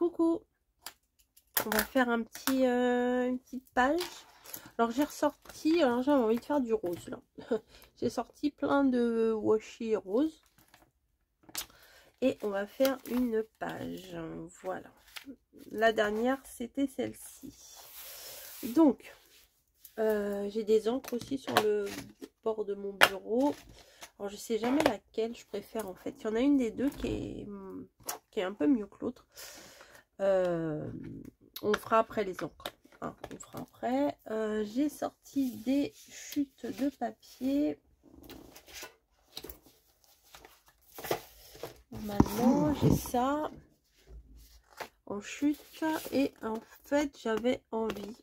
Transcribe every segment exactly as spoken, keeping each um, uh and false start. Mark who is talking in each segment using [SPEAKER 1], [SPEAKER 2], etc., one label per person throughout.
[SPEAKER 1] Coucou. On va faire un petit, euh, une petite page. Alors j'ai ressorti, alors j'ai envie de faire du rose là. J'ai sorti plein de washi rose. Et on va faire une page. Voilà. La dernière c'était celle-ci. Donc, euh, j'ai des encres aussi sur le bord de mon bureau. Alors je sais jamais laquelle je préfère en fait. Il y en a une des deux qui est, qui est un peu mieux que l'autre. Euh, on fera après les encres. Hein, on fera après. Euh, j'ai sorti des chutes de papier. Normalement, j'ai ça en chute. Et en fait, j'avais envie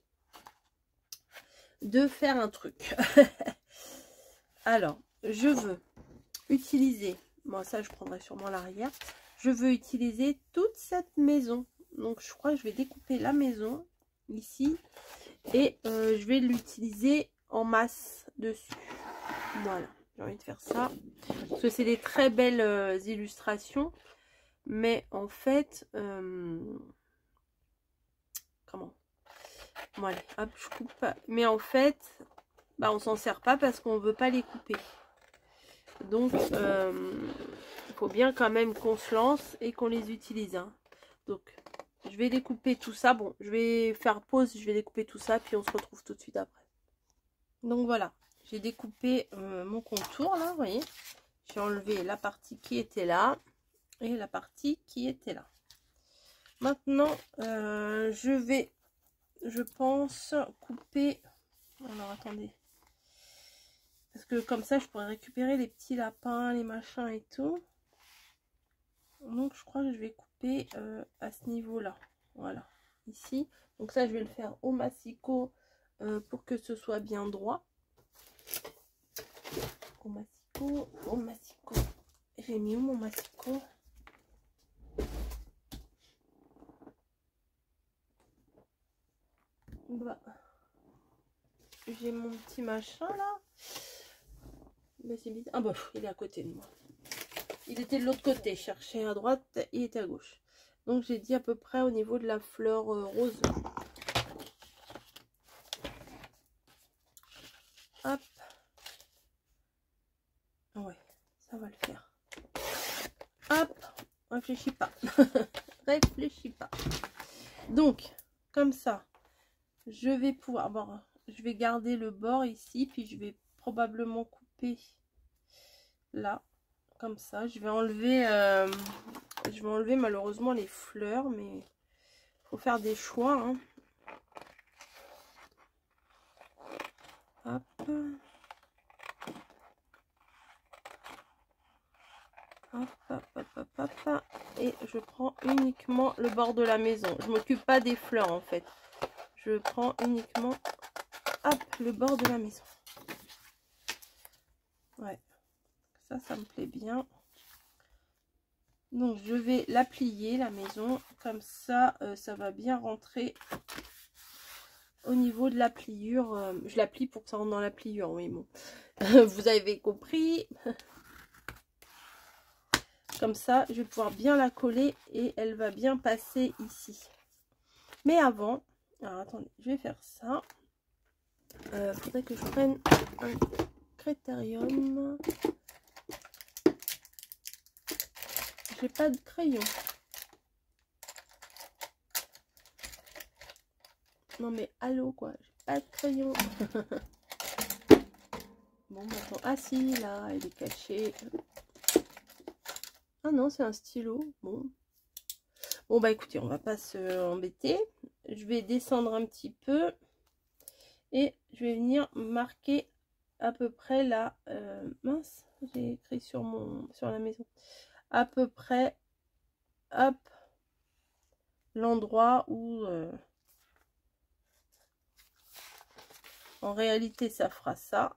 [SPEAKER 1] de faire un truc. Alors, je veux utiliser, bon ça je prendrai sûrement l'arrière, je veux utiliser toute cette maison. Donc je crois que je vais découper la maison ici et euh, je vais l'utiliser en masse dessus. Voilà, j'ai envie de faire ça parce que c'est des très belles euh, illustrations, mais en fait euh, comment, bon allez hop je coupe pas, mais en fait bah on s'en sert pas parce qu'on veut pas les couper. Donc euh, il faut bien quand même qu'on se lance et qu'on les utilise, hein. Donc je vais découper tout ça. Bon, je vais faire pause, je vais découper tout ça, puis on se retrouve tout de suite après. Donc voilà, j'ai découpé euh, mon contour là, vous voyez. J'ai enlevé la partie qui était là et la partie qui était là. Maintenant, euh, je vais, je pense, couper. Alors attendez. Parce que comme ça, je pourrais récupérer les petits lapins, les machins et tout. Donc je crois que je vais couper euh, à ce niveau-là. Voilà, ici. Donc ça, je vais le faire au massicot euh, pour que ce soit bien droit. Au massicot, au massicot. J'ai mis où mon massicot? Bah, j'ai mon petit machin là. Bah, c'est bizarre. Ah bah, il est à côté de moi. Il était de l'autre côté. Je cherchais à droite, il était à gauche. Donc j'ai dit à peu près au niveau de la fleur euh, rose. Hop. Ouais, ça va le faire. Hop, réfléchis pas. Réfléchis pas. Donc, comme ça, je vais pouvoir... Bon, je vais garder le bord ici, puis je vais probablement couper là, comme ça. Je vais enlever... Euh, je vais enlever malheureusement les fleurs, mais il faut faire des choix, hein. Hop. Hop, hop, hop, hop, hop, hop. Et je prends uniquement le bord de la maison. Je m'occupe pas des fleurs en fait. Je prends uniquement hop, le bord de la maison. Ouais, ça, ça me plaît bien. Donc je vais la plier la maison. Comme ça, euh, ça va bien rentrer au niveau de la pliure. Euh, je la plie pour que ça rentre dans la pliure. Oui, bon. Vous avez compris. Comme ça, je vais pouvoir bien la coller et elle va bien passer ici. Mais avant, alors attendez, je vais faire ça. Il euh, faudrait que je prenne un critérium. J'ai pas de crayon. Non mais allô quoi, j'ai pas de crayon. Bon maintenant, ah si, là, elle est cachée. Ah non, c'est un stylo. Bon. Bon bah écoutez, on va pas se embêter. Je vais descendre un petit peu. Et je vais venir marquer à peu près là. Euh, mince, j'ai écrit sur mon sur la maison. À peu près, hop, l'endroit où euh, en réalité ça fera ça.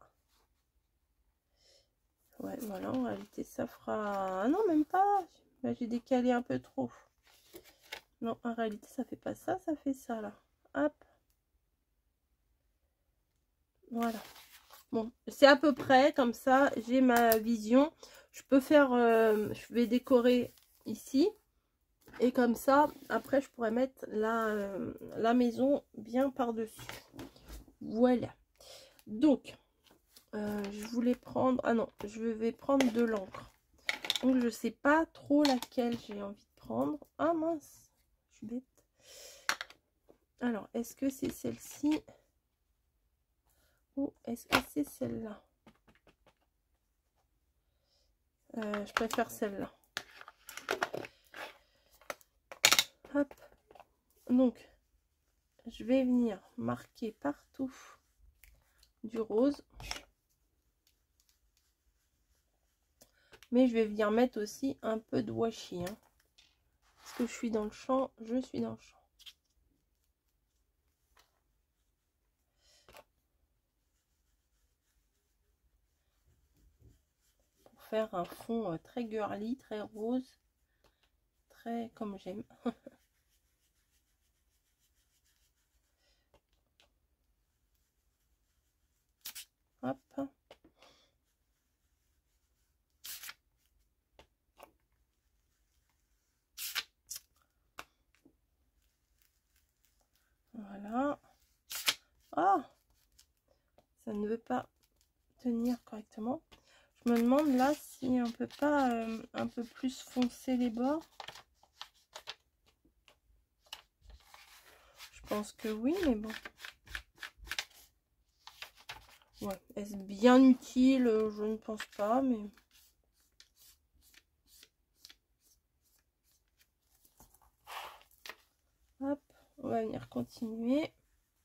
[SPEAKER 1] Ouais, voilà, en réalité ça fera... Ah non, même pas. Bah, j'ai décalé un peu trop. Non, en réalité ça fait pas ça, ça fait ça là. Hop. Voilà. Bon, c'est à peu près comme ça, j'ai ma vision. Je peux faire, euh, je vais décorer ici. Et comme ça, après, je pourrais mettre la, euh, la maison bien par-dessus. Voilà. Donc, euh, je voulais prendre... Ah non, je vais prendre de l'encre. Donc, je sais pas trop laquelle j'ai envie de prendre. Ah mince, je suis bête. Alors, est-ce que c'est celle-ci ou est-ce que c'est celle-là? euh, Je préfère celle-là. Hop. Donc, je vais venir marquer partout du rose. Mais je vais venir mettre aussi un peu de washi. Hein. Parce que je suis dans le champ, je suis dans le champ. Pour faire un fond très girly, très rose. Très comme j'aime. Hop. Voilà. Oh, ça ne veut pas tenir correctement. Je me demande là si on peut pas euh, un peu plus foncer les bords. Je pense que oui, mais bon. Ouais, est-ce bien utile? Je ne pense pas, mais... Hop, on va venir continuer.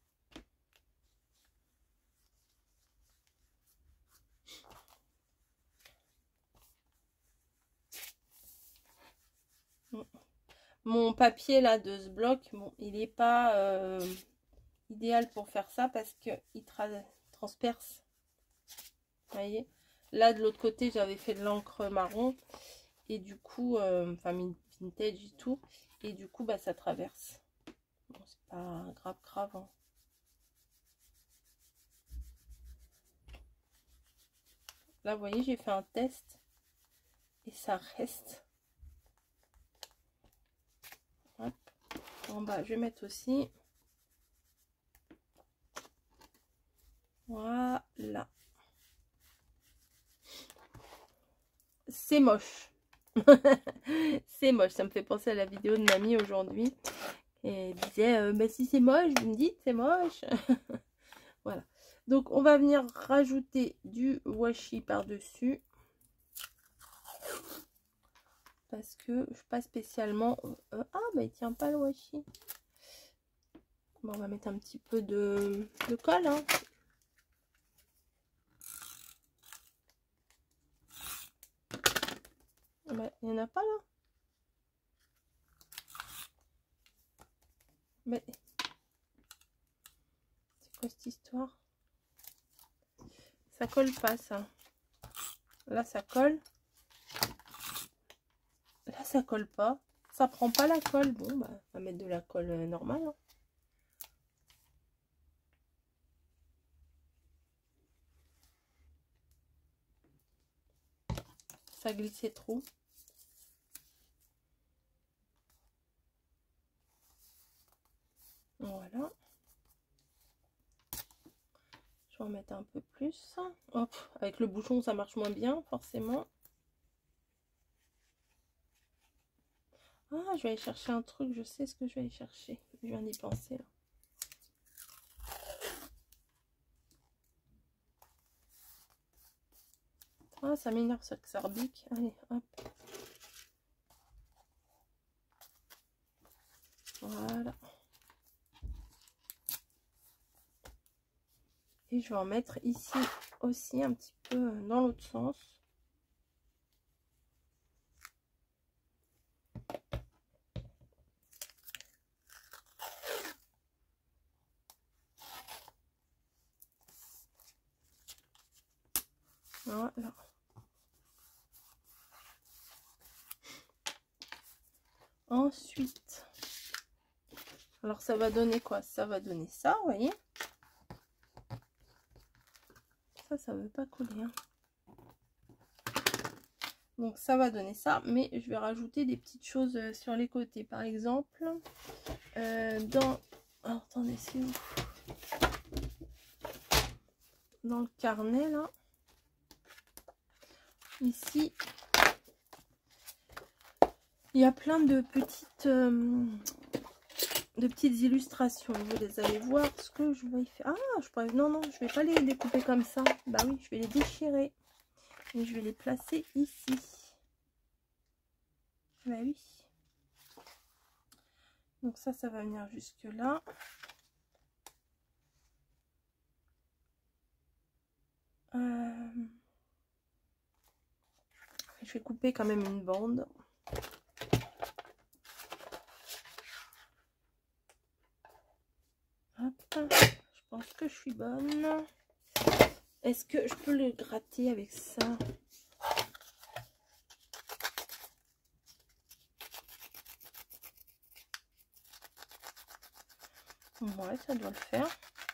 [SPEAKER 1] Mon papier là de ce bloc, bon, il n'est pas euh, idéal pour faire ça parce qu'il tra transperce. Vous voyez, là de l'autre côté j'avais fait de l'encre marron et du coup, euh, enfin vintage et tout, et du coup bah ça traverse. Bon, c'est pas grave grave. Hein. Là vous voyez, j'ai fait un test et ça reste. Hop. En bas je vais mettre aussi. Voilà. C'est moche. C'est moche. Ça me fait penser à la vidéo de Mamie aujourd'hui. Et elle disait, euh, bah, si c'est moche, vous me dites c'est moche. Voilà. Donc, on va venir rajouter du washi par-dessus. Parce que je suis pas spécialement... Euh, ah, bah il tient pas le washi. Bon, on va mettre un petit peu de, de colle. Hein. Bah, il n'y en a pas là. Mais c'est quoi cette histoire? Ça colle pas ça. Là ça colle. Là ça colle pas. Ça prend pas la colle. Bon bah on va mettre de la colle euh, normale. Hein. Ça glissait trop. Voilà. Je vais en mettre un peu plus. Hop, avec le bouchon, ça marche moins bien, forcément. Ah, je vais aller chercher un truc. Je sais ce que je vais aller chercher. Je viens d'y penser, là. Ah, ça m'énerve, ça que ça rebique. Allez, hop. Voilà. Et je vais en mettre ici aussi un petit peu dans l'autre sens. Voilà. Ensuite, alors ça va donner quoi? Ça va donner ça, vous voyez? Ça, ça veut pas couler. Hein. Donc ça va donner ça, mais je vais rajouter des petites choses sur les côtés. Par exemple, euh, dans... Oh, attendez, c'est où? Dans le carnet, là. Ici, il y a plein de petites, euh, de petites illustrations. Vous allez voir ce que je vais faire. Ah, je pourrais... Non, non, je vais pas les découper comme ça. Bah oui, je vais les déchirer. Et je vais les placer ici. Bah oui. Donc ça, ça va venir jusque là. Euh... Je vais couper quand même une bande. Hop. Je pense que je suis bonne. Est-ce que je peux le gratter avec ça? Ouais, ça doit le faire.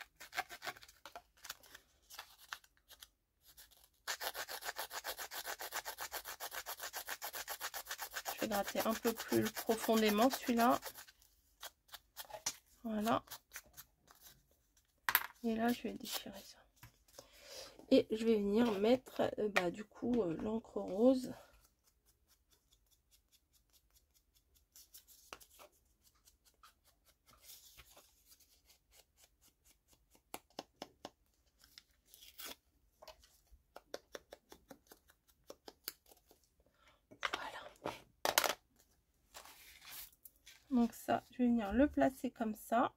[SPEAKER 1] Je vais gratter un peu plus profondément celui-là. Voilà. Et là, je vais déchirer ça. Et je vais venir mettre, euh, bah, du coup, euh, l'encre rose. Voilà. Donc ça, je vais venir le placer comme ça.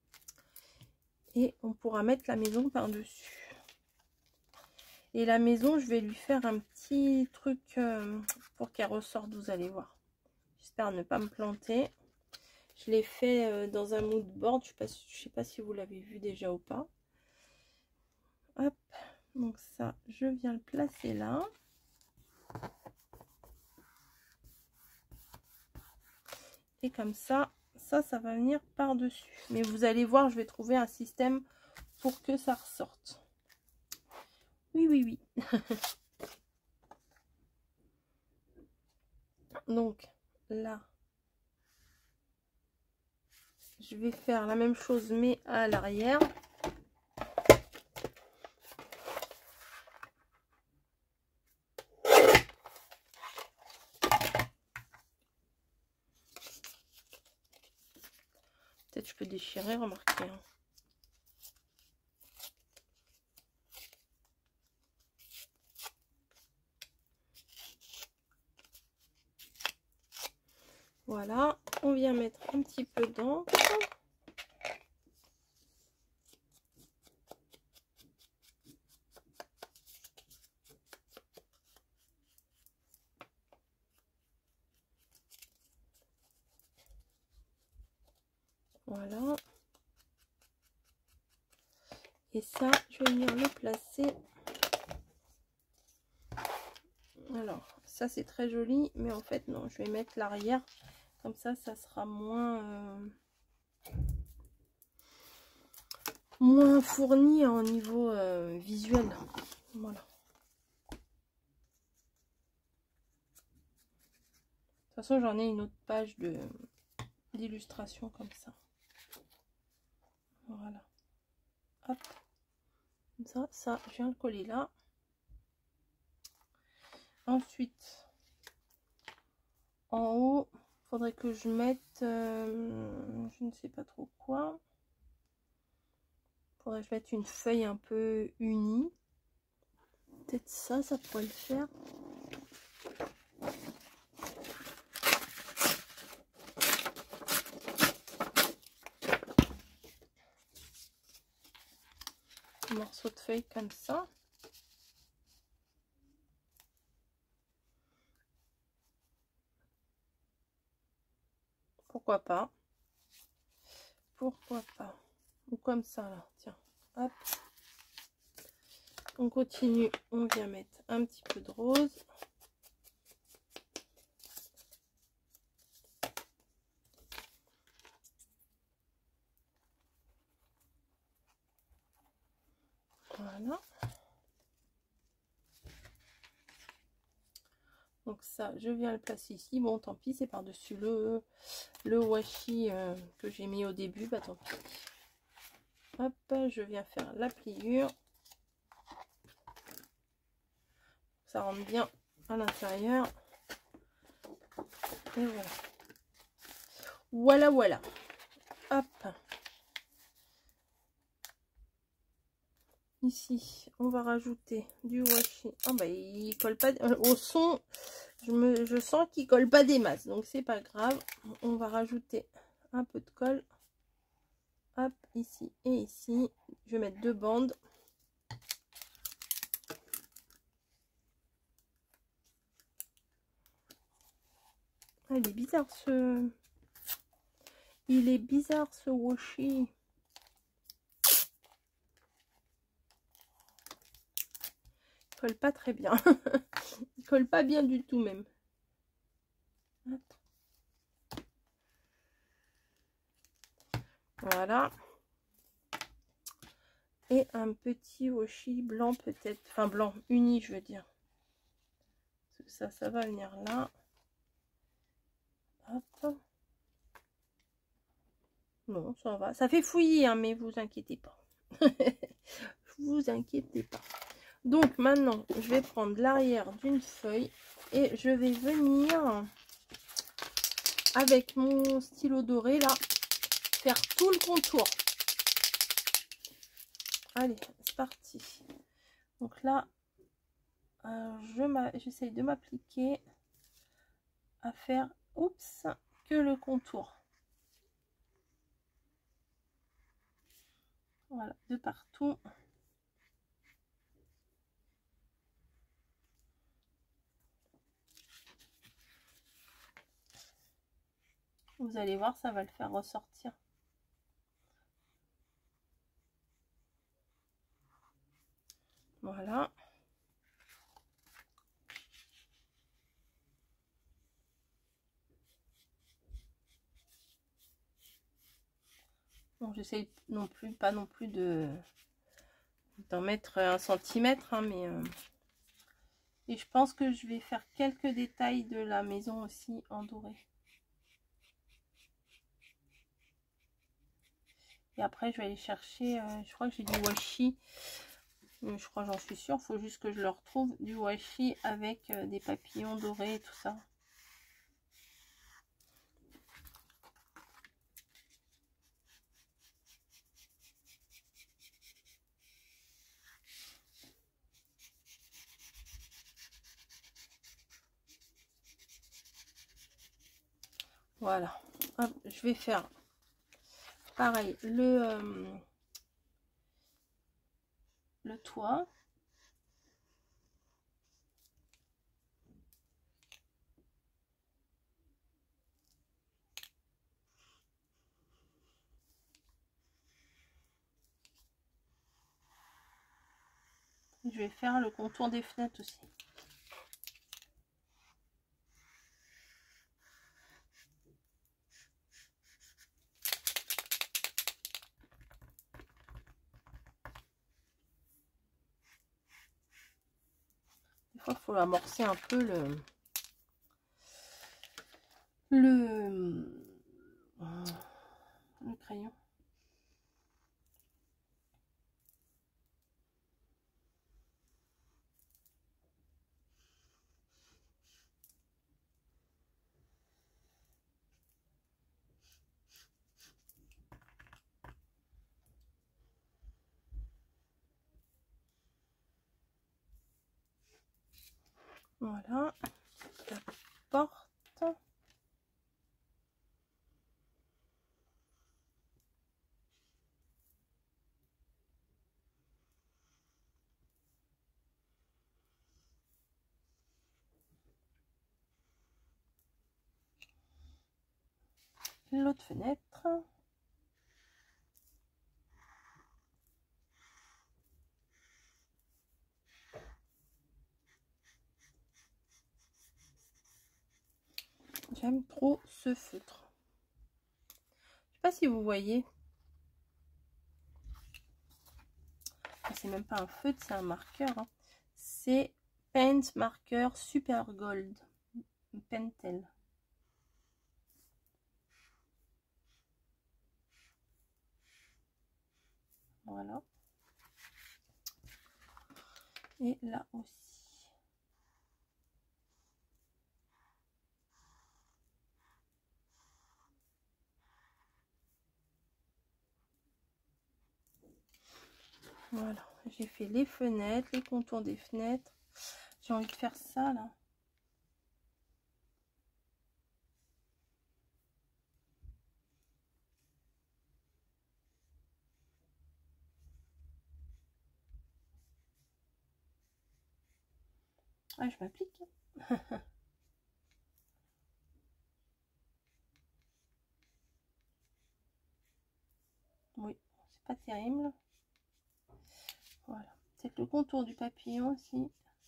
[SPEAKER 1] Et on pourra mettre la maison par-dessus. Et la maison, je vais lui faire un petit truc euh, pour qu'elle ressorte, vous allez voir. J'espère ne pas me planter. Je l'ai fait euh, dans un mood board. Je ne sais, sais pas si vous l'avez vu déjà ou pas. Hop, donc ça, je viens le placer là. Et comme ça, ça, ça va venir par-dessus. Mais vous allez voir, je vais trouver un système pour que ça ressorte. Oui, oui, oui. Donc là, je vais faire la même chose mais à l'arrière. Peut-être je peux déchirer, remarquez. Hein. Voilà, on vient mettre un petit peu d'encre. Voilà. Et ça, je vais venir le placer. Alors, ça c'est très joli, mais en fait non, je vais mettre l'arrière. Comme ça, ça sera moins... Euh... moins fourni au niveau euh, visuel. Voilà. De toute façon, j'en ai une autre page de d'illustration comme ça. Voilà. Hop. Comme ça, ça, je viens le coller là. Ensuite, en haut, il faudrait que je mette, euh, je ne sais pas trop quoi. Il faudrait que je mette une feuille un peu unie. Peut-être ça, ça pourrait le faire. Un morceau de feuille comme ça. Pourquoi pas? Pourquoi pas? Ou comme ça là, tiens. Hop. On continue, on vient mettre un petit peu de rose. Voilà. Donc ça, je viens le placer ici. Bon, tant pis, c'est par-dessus le, le washi euh, que j'ai mis au début. Bah tant pis. Hop, je viens faire la pliure. Ça rentre bien à l'intérieur. Et voilà. Voilà, voilà. Hop. Ici, on va rajouter du washi. Oh bah, il colle pas au son. Je, me, je sens qu'il colle pas des masses, donc c'est pas grave. On va rajouter un peu de colle. Hop, ici et ici. Je vais mettre deux bandes. Ah, il est bizarre ce... Il est bizarre ce washi. Il colle pas très bien. Il colle pas bien du tout même. Voilà. Et un petit washi blanc peut-être. Enfin blanc, uni je veux dire. Ça, ça va venir là. Hop. Non, ça va. Ça fait fouillis, hein, mais vous inquiétez pas. Vous inquiétez pas. Donc maintenant, je vais prendre l'arrière d'une feuille et je vais venir avec mon stylo doré là faire tout le contour. Allez, c'est parti. Donc là, euh, je j'essaye de m'appliquer à faire, oups, que le contour. Voilà, de partout. Vous allez voir, ça va le faire ressortir. Voilà. Bon, j'essaye non plus, pas non plus de d'en mettre un centimètre, hein, mais euh, et je pense que je vais faire quelques détails de la maison aussi en doré. Et après, je vais aller chercher, euh, je crois que j'ai du washi. Je crois, j'en suis sûre. Il faut juste que je le retrouve. Du washi avec euh, des papillons dorés et tout ça. Voilà. Hop, je vais faire pareil. Le, euh, le toit. Je vais faire le contour des fenêtres aussi. Des fois, il faut amorcer un peu le... Le, le crayon. Voilà, la porte. L'autre fenêtre. J'aime trop ce feutre. Je sais pas si vous voyez. C'est même pas un feutre, c'est un marqueur. Hein. C'est Paint Marker Super Gold. Pentel. Voilà. Et là aussi. Voilà, j'ai fait les fenêtres, les contours des fenêtres. J'ai envie de faire ça là. Ah, je m'applique. Oui, c'est pas terrible. Voilà, c'est le contour du papillon aussi.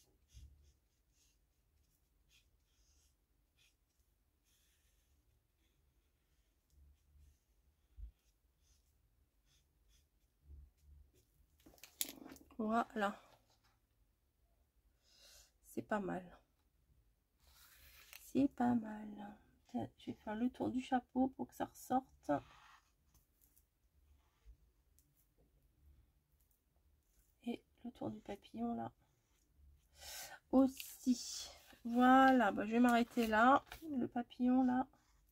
[SPEAKER 1] Voilà, c'est pas mal. C'est pas mal. Je vais faire le tour du chapeau pour que ça ressorte. Et le tour du papillon là aussi. Voilà, bah, je vais m'arrêter là. Le papillon là.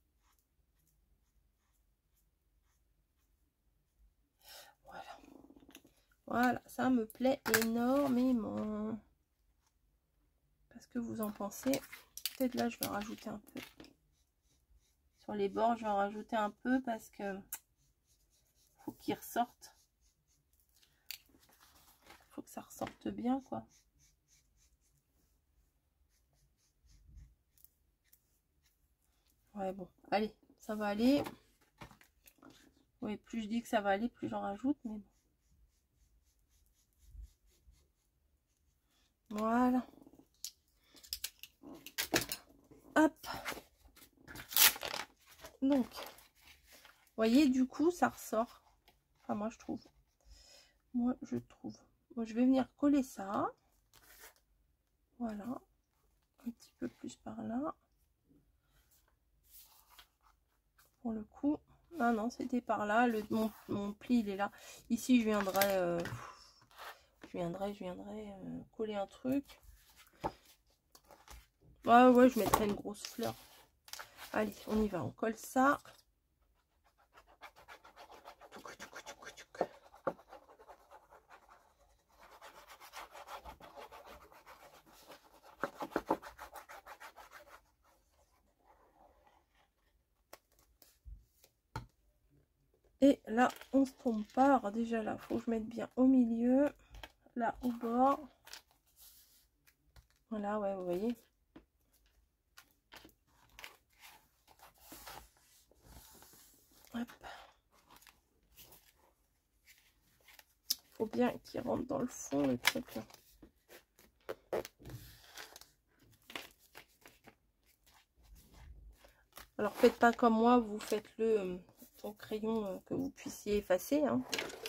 [SPEAKER 1] Voilà. Voilà, ça me plaît énormément. Qu'est-ce que vous en pensez? Peut-être là, je vais rajouter un peu. Sur les bords, je vais en rajouter un peu parce que faut qu'il ressorte. Faut que ça ressorte bien, quoi. Ouais, bon, allez, ça va aller. Oui, plus je dis que ça va aller, plus j'en rajoute, mais bon. Voilà. Hop. Donc, vous voyez, du coup, ça ressort. Enfin, moi, je trouve. Moi, je trouve. Bon, je vais venir coller ça. Voilà. Un petit peu plus par là. Pour le coup. Ah non, c'était par là. Le, mon, mon pli, il est là. Ici, je viendrai... Euh, je viendrai, je viendrai euh, coller un truc. Ouais, ouais, je mettrai une grosse fleur. Allez, on y va. On colle ça. Et là, on se trompe pas. Alors déjà là, faut que je mette bien au milieu. Là, au bord. Voilà, ouais, vous voyez. Hop. Faut bien qu'il rentre dans le fond, le truc là. Alors, faites pas comme moi, vous faites-le euh, au crayon euh, que vous puissiez effacer. Hein.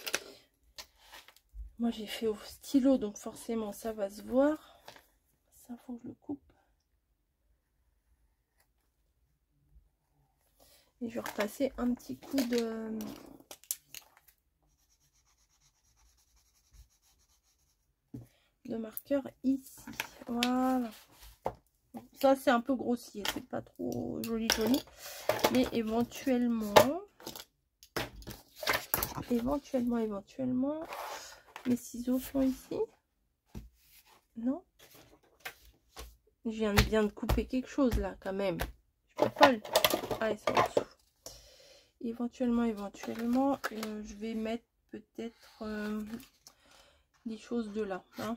[SPEAKER 1] Moi, j'ai fait au stylo, donc forcément, ça va se voir. Ça, faut que je le coupe. Et je vais repasser un petit coup de... de marqueur ici. Voilà. Ça, c'est un peu grossier. C'est pas trop joli, joli. Mais éventuellement... Éventuellement, éventuellement... Mes ciseaux sont ici. Non? Je viens bien de couper quelque chose là, quand même. Je suis pas folle. Ah, ils sont en dessous. Éventuellement, éventuellement, euh, je vais mettre peut-être euh, des choses de là. Hein.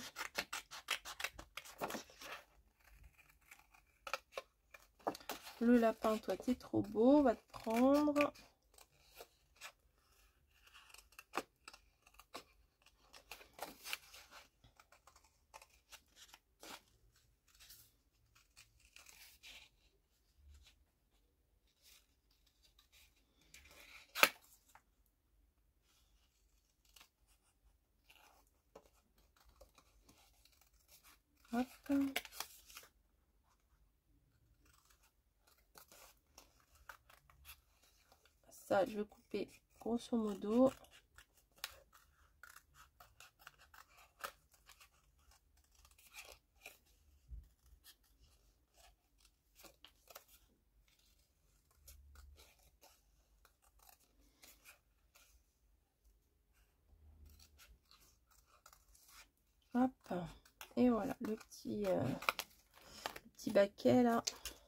[SPEAKER 1] Le lapin, toi, t'es trop beau. On va te prendre. Hop. ça, je vais couper grosso modo. Hop, et voilà le petit, euh, le petit baquet là.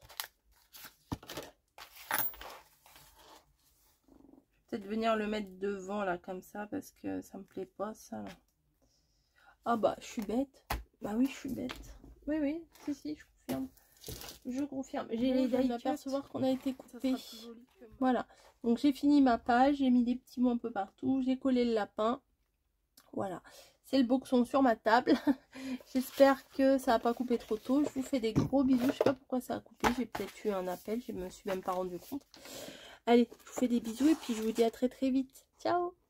[SPEAKER 1] Peut-être venir le mettre devant là comme ça parce que ça me plaît pas ça là. Ah bah je suis bête. Bah oui je suis bête. Oui oui, si si je confirme. Je confirme. J'ai les die d'apercevoir qu'on a été coupé. Voilà. Donc j'ai fini ma page, j'ai mis des petits mots un peu partout, j'ai collé le lapin. Voilà. C'est le boxon sur ma table. J'espère que ça n'a pas coupé trop tôt. Je vous fais des gros bisous. Je sais pas pourquoi ça a coupé. J'ai peut-être eu un appel. Je me suis même pas rendu compte. Allez, je vous fais des bisous et puis je vous dis à très très vite. Ciao!